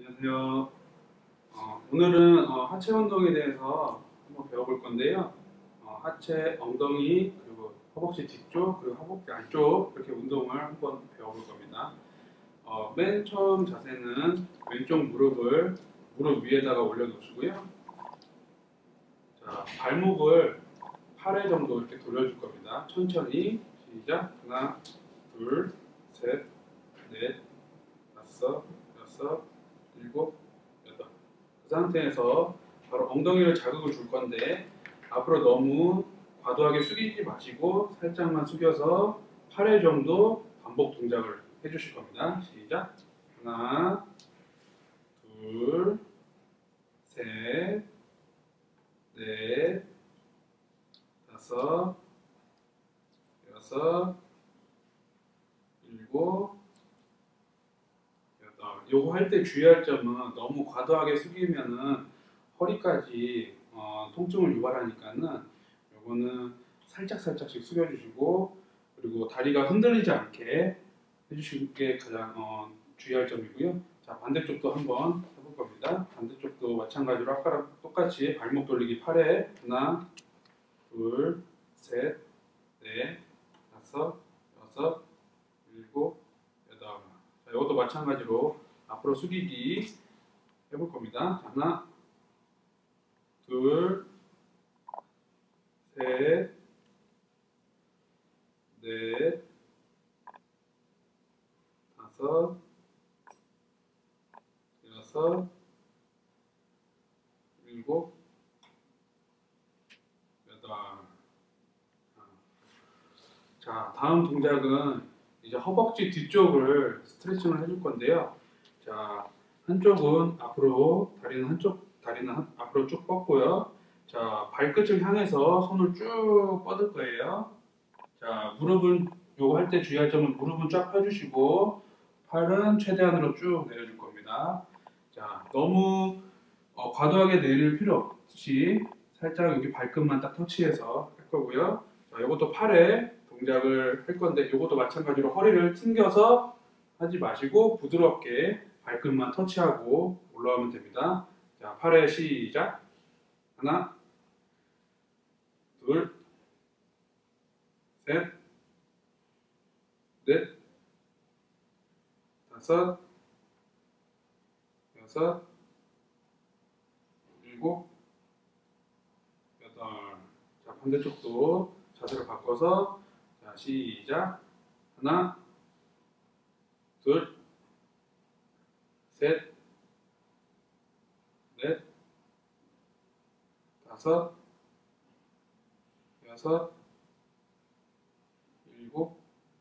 안녕하세요. 오늘은 하체 운동에 대해서 한번 배워볼 건데요. 하체, 엉덩이, 그리고 허벅지 뒤쪽, 그리고 허벅지 안쪽 이렇게 운동을 한번 배워볼 겁니다. 맨 처음 자세는 왼쪽 무릎을 무릎 위에다가 올려놓으시고요. 자, 발목을 8회 정도 이렇게 돌려줄 겁니다. 천천히 시작. 하나, 둘, 셋, 넷, 다섯, 여섯, 일곱, 여덟. 그 상태에서 바로 엉덩이를 자극을 줄 건데 앞으로 너무 과도하게 숙이지 마시고 살짝만 숙여서 8회 정도 반복 동작을 해주실 겁니다. 시작. 하나, 둘, 셋, 넷, 다섯, 여섯, 일곱, 요거 할 때 주의할 점은 너무 과도하게 숙이면은 허리까지 통증을 유발하니까는 요거는 살짝씩 숙여주시고, 그리고 다리가 흔들리지 않게 해주시는 게 가장 주의할 점이고요. 자, 반대쪽도 한번 해볼 겁니다. 반대쪽도 마찬가지로 아까랑 똑같이 발목 돌리기 8회. 하나, 둘, 셋, 넷, 다섯, 여섯, 일곱, 여덟. 자, 이것도 마찬가지로 앞으로 숙이기 해볼 겁니다. 자, 하나, 둘, 셋, 넷, 다섯, 여섯, 일곱, 여덟. 자, 다음 동작은 이제 허벅지 뒤쪽을 스트레칭을 해줄 건데요. 자, 한쪽은 앞으로, 다리는 앞으로 쭉 뻗고요. 자, 발끝을 향해서 손을 쭉 뻗을 거예요. 자, 무릎은, 요거 할 때 주의할 점은 무릎은 쫙 펴주시고, 팔은 최대한으로 쭉 내려줄 겁니다. 자, 너무 과도하게 내릴 필요 없이 살짝 여기 발끝만 딱 터치해서 할 거고요. 자, 요것도 팔에 동작을 할 건데, 요것도 마찬가지로 허리를 튕겨서 하지 마시고 부드럽게 발끝만 터치하고 올라오면 됩니다. 자, 팔에 시작. 하나, 둘, 셋, 넷, 다섯, 여섯, 일곱, 여덟. 자, 반대쪽도 자세를 바꿔서, 자, 시작. 하나, 둘, 셋, 넷, 다섯, 여섯, 일곱,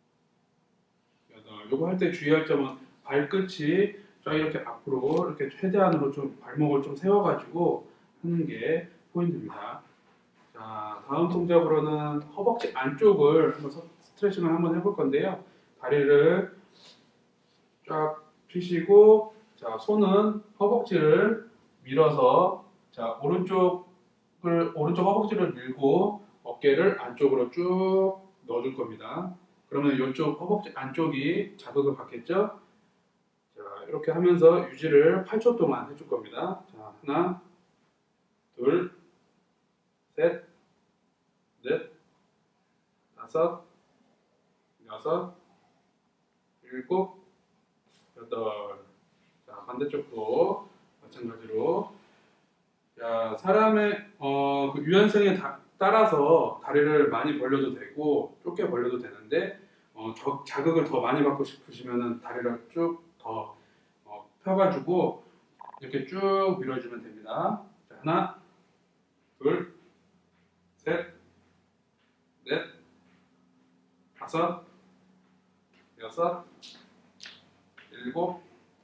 여덟. 요거 할 때 주의할 점은 발끝이 쫙 이렇게 앞으로 이렇게 최대한으로 좀 발목을 좀 세워가지고 하는 게 포인트입니다. 자, 다음 동작으로는 허벅지 안쪽을 한번 스트레칭을 한번 해볼 건데요. 다리를 쫙 펴시고, 자, 손은 허벅지를 밀어서, 자, 오른쪽 허벅지를 밀고 어깨를 안쪽으로 쭉 넣어줄 겁니다. 그러면 이쪽 허벅지 안쪽이 자극을 받겠죠? 자, 이렇게 하면서 유지를 8초 동안 해줄 겁니다. 자, 하나, 둘, 셋, 넷, 다섯, 여섯, 일곱, 여덟. 자, 반대쪽도 마찬가지로. 자, 사람의 그 유연성에 따라서 다리를 많이 벌려도 되고 좁게 벌려도 되는데, 자극을 더 많이 받고 싶으시면 다리를 쭉 더 펴가지고 이렇게 쭉 밀어주면 됩니다. 자, 하나, 둘, 셋, 넷, 다섯, 여섯, 일곱,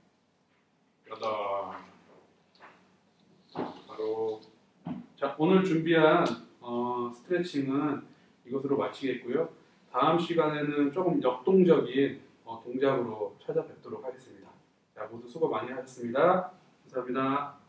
여덟. 바로, 자, 오늘 준비한 스트레칭은 이것으로 마치겠고요. 다음 시간에는 조금 역동적인 동작으로 찾아뵙도록 하겠습니다. 자, 모두 수고 많이 하셨습니다. 감사합니다.